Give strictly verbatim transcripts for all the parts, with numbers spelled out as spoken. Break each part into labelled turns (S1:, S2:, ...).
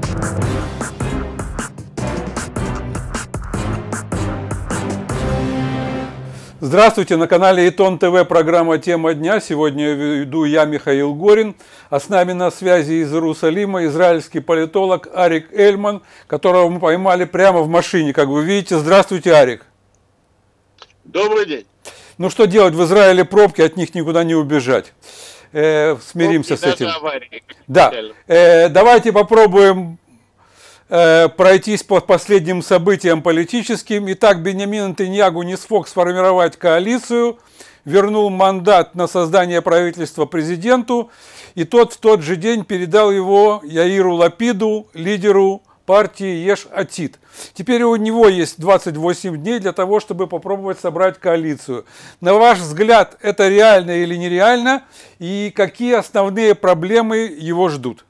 S1: Здравствуйте, на канале Итон ТВ программа «Тема дня». Сегодня веду я, Михаил Горин, а с нами на связи из Иерусалима израильский политолог Арик Эльман, которого мы поймали прямо в машине, как вы видите. Здравствуйте, Арик.
S2: Добрый день.
S1: Ну что делать, в Израиле пробки, от них никуда не убежать. Э, смиримся пробки, с этим. Аварии, да, э, давайте попробуем пройтись по последним событиям политическим. Итак, Биньямин Нетаньяху не смог сформировать коалицию, вернул мандат на создание правительства президенту, и тот в тот же день передал его Яиру Лапиду, лидеру партии Еш Атид. Теперь у него есть двадцать восемь дней для того, чтобы попробовать собрать коалицию. На ваш взгляд, это реально или нереально, и какие основные проблемы его ждут?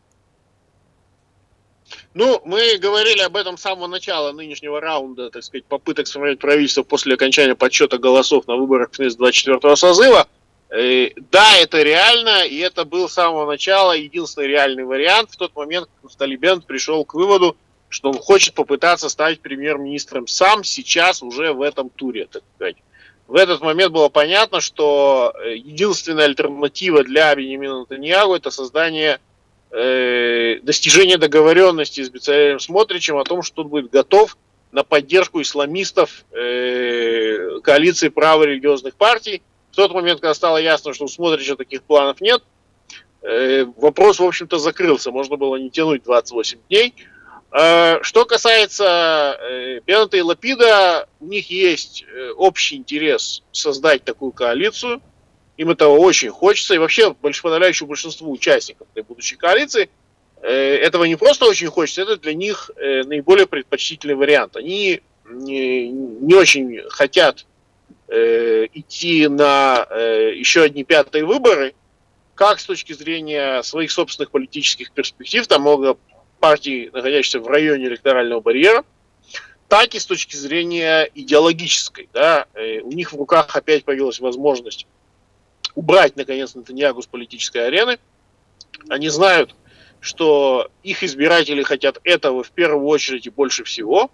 S2: Ну, мы говорили об этом с самого начала нынешнего раунда, так сказать, попыток сформировать правительство после окончания подсчета голосов на выборах в двадцать четвёртого созыва. И, да, это реально, и это был с самого начала единственный реальный вариант. В тот момент Нафтали Беннет пришел к выводу, что он хочет попытаться стать премьер-министром сам сейчас, уже в этом туре, так сказать. В этот момент было понятно, что единственная альтернатива для Биньямина Нетаньяху – это создание достижение договоренности с Бецалелем Смотричем о том, что он будет готов на поддержку исламистов э, коалиции праворелигиозных партий. В тот момент, когда стало ясно, что у Смотрича таких планов нет, э, вопрос, в общем-то, закрылся. Можно было не тянуть двадцать восемь дней. Э, что касается э, Беннета и Лапида, у них есть э, общий интерес создать такую коалицию. Им этого очень хочется, и вообще подавляющему большинству участников этой будущей коалиции э, этого не просто очень хочется, это для них э, наиболее предпочтительный вариант. Они не, не очень хотят э, идти на э, еще одни пятые выборы, как с точки зрения своих собственных политических перспектив, там много партий, находящихся в районе электорального барьера, так и с точки зрения идеологической. Да, э, у них в руках опять появилась возможность убрать, наконец, Нетаньяху с политической арены. Они знают, что их избиратели хотят этого в первую очередь и больше всего.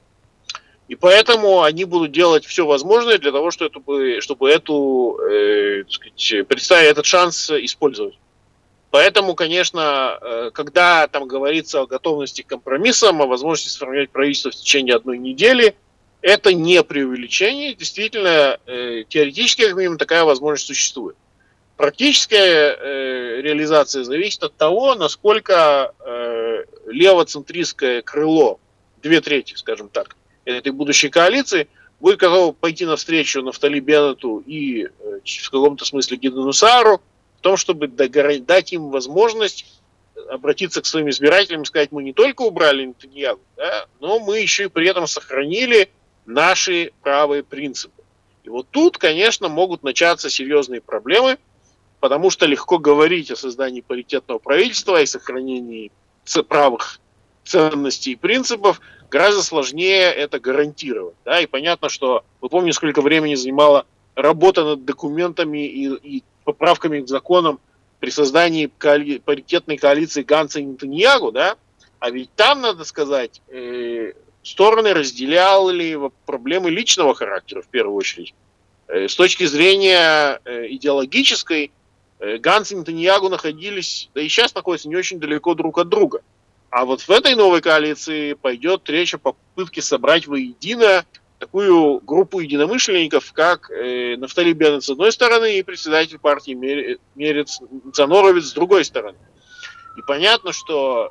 S2: И поэтому они будут делать все возможное для того, чтобы, чтобы эту, э, так сказать, представить этот шанс использовать. Поэтому, конечно, когда там говорится о готовности к компромиссам, о возможности сформировать правительство в течение одной недели, это не преувеличение, действительно, э, теоретически, как минимум, такая возможность существует. Практическая э, реализация зависит от того, насколько э, левоцентристское крыло, две трети, скажем так, этой будущей коалиции, будет готово пойти навстречу Нафтали Беннету и э, в каком-то смысле Гидеону Саару в том, чтобы дать им возможность обратиться к своим избирателям и сказать: мы не только убрали Нетаньяху, да, но мы еще и при этом сохранили наши правые принципы. И вот тут, конечно, могут начаться серьезные проблемы, потому что легко говорить о создании паритетного правительства и сохранении правых ценностей и принципов, гораздо сложнее это гарантировать. Да? И понятно, что, вы помните, сколько времени занимала работа над документами и, и поправками к законам при создании коали- паритетной коалиции Ганца и Нетаньяху, да? А ведь там, надо сказать, э- стороны разделяли проблемы личного характера, в первую очередь. С точки зрения идеологической, Ганц и Нетаньяху находились, да и сейчас находятся, не очень далеко друг от друга. А вот в этой новой коалиции пойдет речь о попытке собрать воедино такую группу единомышленников, как Нафтали Беннет с одной стороны и председатель партии Мерец Ницан с другой стороны. И понятно, что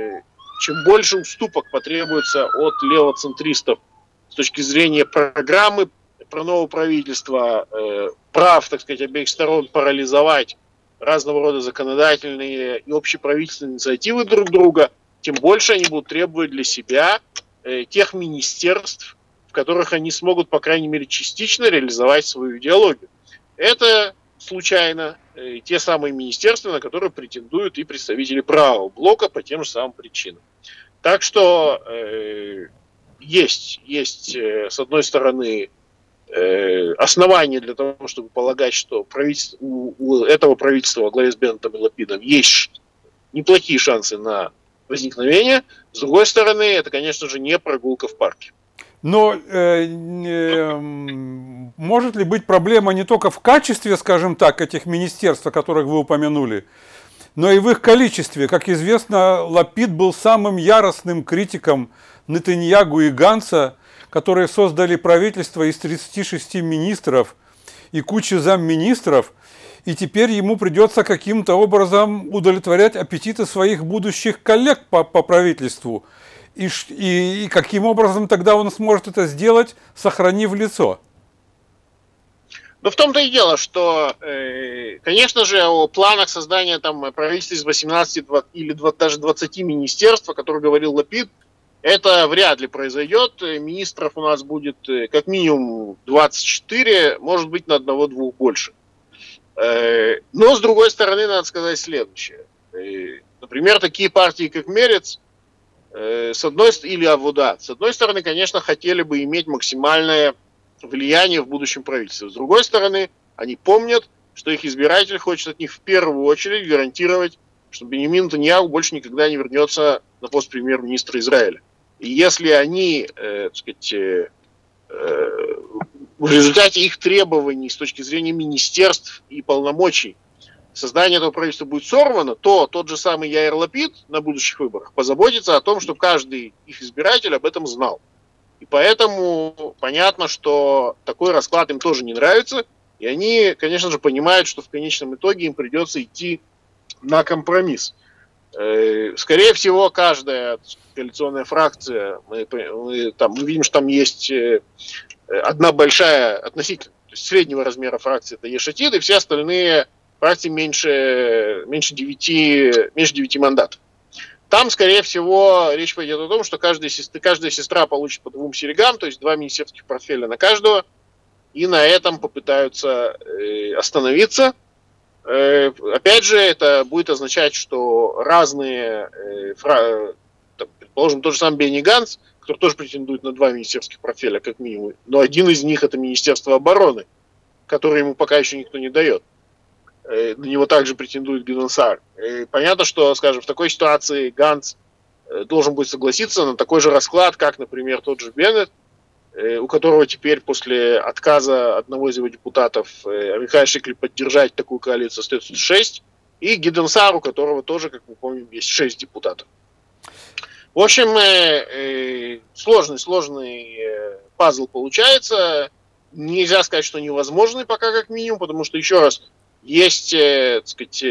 S2: чем больше уступок потребуется от левоцентристов с точки зрения программы про новое правительство, э, прав, так сказать, обеих сторон парализовать разного рода законодательные и общеправительственные инициативы друг друга, тем больше они будут требовать для себя э, тех министерств, в которых они смогут, по крайней мере, частично реализовать свою идеологию. Это случайно э, те самые министерства, на которые претендуют и представители правого блока по тем же самым причинам. Так что э, есть, есть э, с одной стороны, э, основания для того, чтобы полагать, что правительство, у, у этого правительства во главе с Беннетом и Лапидом есть неплохие шансы на возникновения. С другой стороны, это, конечно же, не прогулка в парке.
S1: Но э, э, может ли быть проблема не только в качестве, скажем так, этих министерств, о которых вы упомянули, но и в их количестве? Как известно, Лапид был самым яростным критиком Нетаньягу и Ганца, которые создали правительство из тридцати шести министров и кучи замминистров, и теперь ему придется каким-то образом удовлетворять аппетиты своих будущих коллег по, по правительству. И, и, и каким образом тогда он сможет это сделать, сохранив лицо?
S2: Ну, в том-то и дело, что, э, конечно же, о планах создания там правительства из восемнадцати или даже двадцати министерств, о которых говорил Лапид, это вряд ли произойдет. Министров у нас будет как минимум двадцать четыре, может быть, на одного-двух больше. Но, с другой стороны, надо сказать следующее. Например, такие партии, как Мерец, с одной или Авода, с одной стороны, конечно, хотели бы иметь максимальное влияние в будущем правительстве. С другой стороны, они помнят, что их избиратель хочет от них в первую очередь гарантировать, что Беньямин Нетаньяху больше никогда не вернется на пост премьер-министра Израиля. И если они, э, так сказать, э, э, в результате их требований с точки зрения министерств и полномочий создание этого правительства будет сорвано, то тот же самый Яир Лапид на будущих выборах позаботится о том, чтобы каждый их избиратель об этом знал. И поэтому понятно, что такой расклад им тоже не нравится, и они, конечно же, понимают, что в конечном итоге им придется идти на компромисс. Скорее всего, каждая коалиционная фракция, мы, мы, там, мы видим, что там есть одна большая относительно, то есть среднего размера фракция, это Еш Атид, и все остальные фракции меньше, меньше, девяти, меньше девяти мандатов. Там, скорее всего, речь пойдет о том, что каждая сестра, каждая сестра получит по двум серегам, то есть два министерских портфеля на каждого, и на этом попытаются э, остановиться. Э, опять же, это будет означать, что разные, э, фра... там, предположим, тот же самый Бенни Ганц, который тоже претендует на два министерских портфеля, как минимум, но один из них это Министерство обороны, которое ему пока еще никто не дает. На него также претендует Гидеон Саар. Понятно, что, скажем, в такой ситуации Ганц должен будет согласиться на такой же расклад, как, например, тот же Беннет, у которого теперь после отказа одного из его депутатов Амихай Шикли поддержать такую коалицию остается шесть, и Гидеон Саар, у которого тоже, как мы помним, есть шесть депутатов. В общем, сложный, сложный пазл получается. Нельзя сказать, что невозможный пока как минимум, потому что, еще раз, есть, так сказать,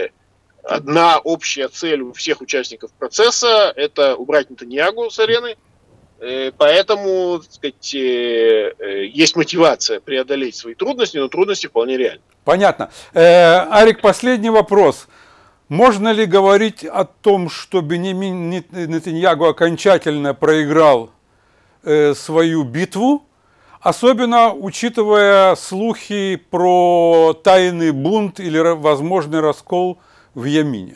S2: одна общая цель у всех участников процесса – это убрать Нетаньяху с арены. Поэтому, так сказать, есть мотивация преодолеть свои трудности, но трудности вполне реальны.
S1: Понятно. Э, Арик, последний вопрос. Можно ли говорить о том, что Беньямин Нетаньяху окончательно проиграл э, свою битву? Особенно учитывая слухи про тайный бунт или возможный раскол в Ямине.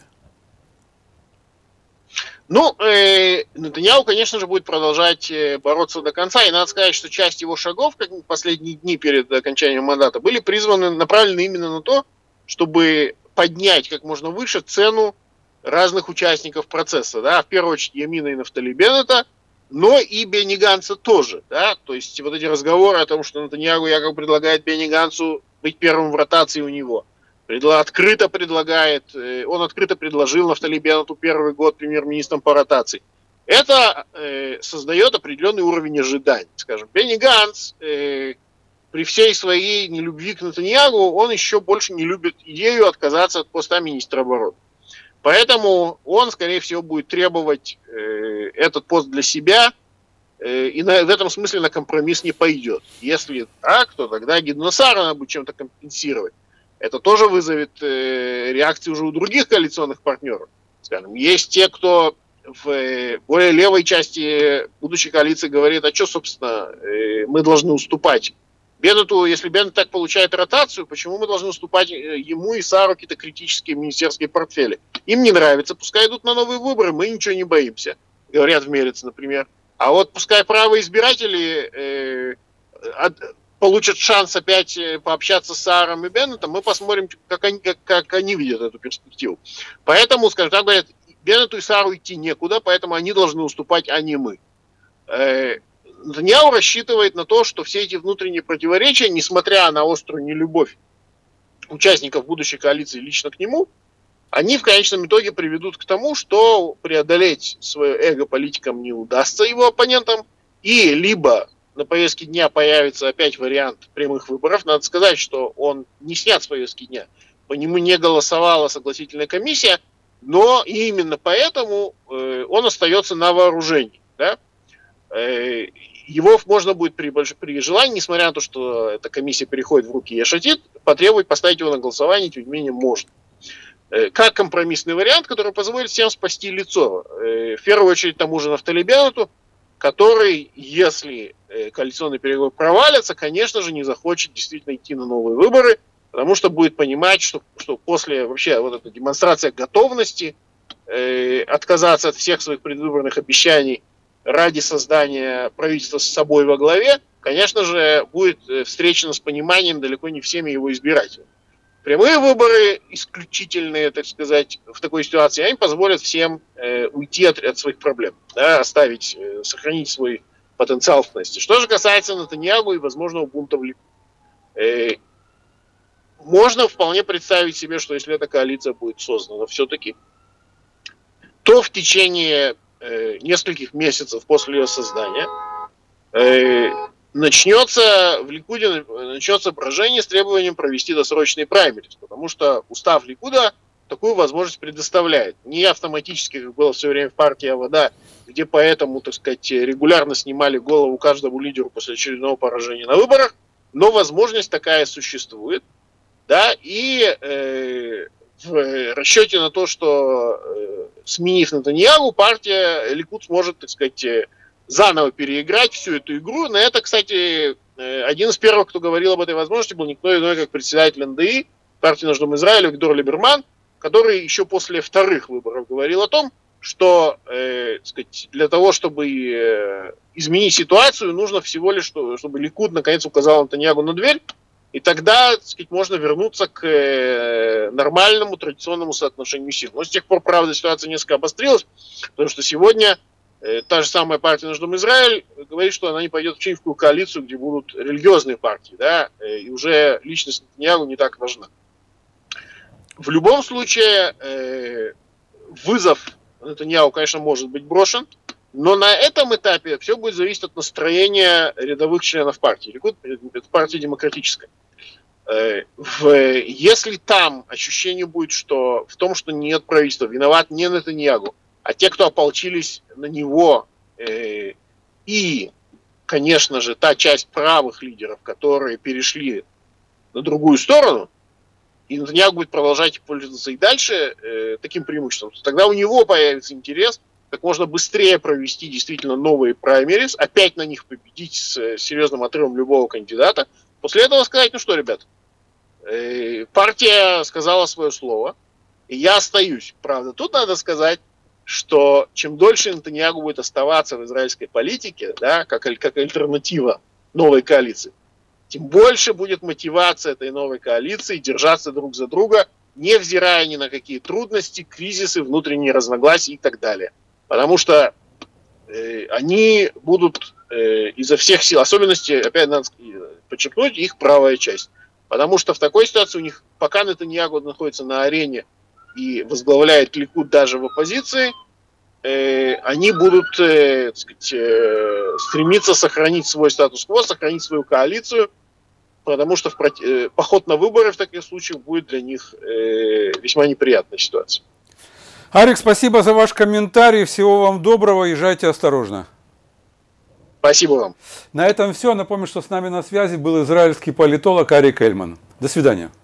S2: Ну, э, Нетаньяху, конечно же, будет продолжать бороться до конца. И надо сказать, что часть его шагов, как в последние дни перед окончанием мандата, были призваны, направлены именно на то, чтобы поднять как можно выше цену разных участников процесса. Да? В первую очередь Ямина и Нафтали Беннета, но и Бенни Ганца тоже, да, то есть вот эти разговоры о том, что Нетаньяху якобы предлагает Бенни Ганцу быть первым в ротации у него, Предла- открыто предлагает, э, он открыто предложил Нафтали Беннету первый год премьер-министром по ротации. Это э, создает определенный уровень ожиданий, скажем. Бенни Ганц, э, при всей своей нелюбви к Нетаньяху, он еще больше не любит идею отказаться от поста министра обороны. Поэтому он, скорее всего, будет требовать э, этот пост для себя, э, и на, в этом смысле на компромисс не пойдет. Если так, то тогда Гидеона Саара надо будет чем-то компенсировать. Это тоже вызовет э, реакции уже у других коалиционных партнеров. Скажем, есть те, кто в э, более левой части будущей коалиции говорит, а что, собственно, э, мы должны уступать Беннету, если Беннет так получает ротацию, почему мы должны уступать ему и Саару какие-то критические министерские портфели? Им не нравится, пускай идут на новые выборы, мы ничего не боимся, говорят в Мерец, например. А вот пускай правые избиратели э, от, получат шанс опять пообщаться с Сааром и Беннетом, мы посмотрим, как они, как, как они видят эту перспективу. Поэтому, скажем так, говорят, Беннету и Сару идти некуда, поэтому они должны уступать, а не мы. Нетаньяху рассчитывает на то, что все эти внутренние противоречия, несмотря на острую нелюбовь участников будущей коалиции лично к нему, они в конечном итоге приведут к тому, что преодолеть свое эго политикам не удастся его оппонентам, и либо на повестке дня появится опять вариант прямых выборов. Надо сказать, что он не снят с повестки дня. По нему не голосовала согласительная комиссия, но именно поэтому э, он остается на вооружении. Да? Э, его можно будет при, при желании, несмотря на то, что эта комиссия переходит в руки Еш-Атид, потребовать поставить его на голосование, тем не менее, можно. Э, как компромиссный вариант, который позволит всем спасти лицо. Э, в первую очередь тому же Нафтали Беннету, который, если коалиционные переговоры провалятся, конечно же, не захочет действительно идти на новые выборы, потому что будет понимать, что, что после вообще вот этой демонстрации готовности э, отказаться от всех своих предвыборных обещаний ради создания правительства с собой во главе, конечно же, будет встречено с пониманием далеко не всеми его избирателями. Прямые выборы, исключительные, так сказать, в такой ситуации, они позволят всем э, уйти от, от своих проблем, да, оставить, э, сохранить свой потенциал в власти. Что же касается Нетаньяху и возможного бунта в Ликуд. Э, можно вполне представить себе, что если эта коалиция будет создана все-таки, то в течение э, нескольких месяцев после ее создания э, начнется в Ликуде начнется брожение с требованием провести досрочные праймерис, потому что устав Ликуда такую возможность предоставляет. Не автоматически, как было все время в партии Авода, где поэтому, так сказать, регулярно снимали голову каждому лидеру после очередного поражения на выборах, но возможность такая существует. Да, и э, в расчете на то, что э, сменив Нетаньяху, партия Ликуд сможет, так сказать, заново переиграть всю эту игру. На это, кстати, один из первых, кто говорил об этой возможности, был никто иной, как председатель эн дэ и, партии «Наш дом Израиля», Виктор Либерман, который еще после вторых выборов говорил о том, что э, сказать, для того, чтобы э, изменить ситуацию, нужно всего лишь, чтобы Ликуд наконец указал Нетаньяху на дверь, и тогда, так сказать, можно вернуться к э, нормальному традиционному соотношению сил. Но с тех пор, правда, ситуация несколько обострилась, потому что сегодня та же самая партия «Наш дом Израиль» говорит, что она не пойдет в чьи-нибудь коалицию, где будут религиозные партии, да, и уже личность Нетаньяху не так важна. В любом случае, э, вызов Нетаньяху, конечно, может быть брошен, но на этом этапе все будет зависеть от настроения рядовых членов партии. Ликуд – это партия демократическая. Э, в, если там ощущение будет, что в том, что нет правительства, виноват не Нетаньяху, а те, кто ополчились на него, э, и, конечно же, та часть правых лидеров, которые перешли на другую сторону, и Нетаньяху будет продолжать пользоваться и дальше э, таким преимуществом, то тогда у него появится интерес как можно быстрее провести действительно новые праймерис, опять на них победить с серьезным отрывом любого кандидата. После этого сказать, ну что, ребят, э, партия сказала свое слово, и я остаюсь. Правда, тут надо сказать, что чем дольше Нетаньяху будет оставаться в израильской политике, да, как, как альтернатива новой коалиции, тем больше будет мотивация этой новой коалиции держаться друг за друга, невзирая ни на какие трудности, кризисы, внутренние разногласия и так далее. Потому что э, они будут э, изо всех сил, особенности, опять надо подчеркнуть, их правая часть. Потому что в такой ситуации у них, пока Нетаньяху находится на арене и возглавляет Ликуд даже в оппозиции, э, они будут э, так сказать, э, стремиться сохранить свой статус-кво, сохранить свою коалицию, потому что в проти... э, поход на выборы в таких случаях будет для них э, весьма неприятной ситуацией.
S1: Арик, спасибо за ваш комментарий. Всего вам доброго. Езжайте осторожно.
S2: Спасибо вам.
S1: На этом все. Напомню, что с нами на связи был израильский политолог Арик Эльман. До свидания.